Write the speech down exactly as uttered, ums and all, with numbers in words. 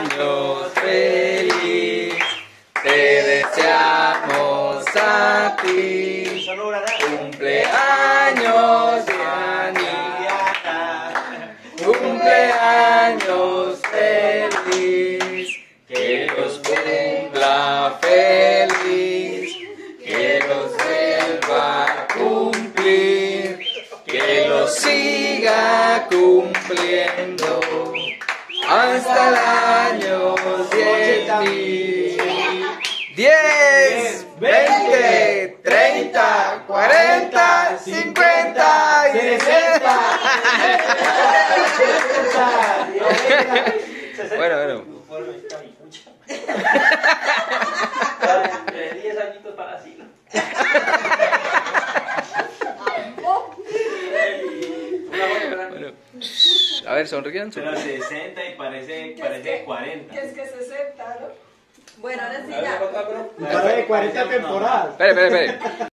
cumpleaños feliz, te deseamos a ti. Cumpleaños Dianita, cumpleaños feliz, que los cumpla feliz, que los vuelva a cumplir, que los siga cumpliendo hasta el año diez mil. diez, veinte, treinta, cuarenta, cincuenta y sesenta. Bueno, bueno. diez añitos para asilo. Bueno, a ver, sonrían. Pero sesenta y parece, parece cuarenta. Que es que sesenta, ¿no? Bueno, ahora sí ya. Para de cuarenta temporadas. Espere, espere, espere.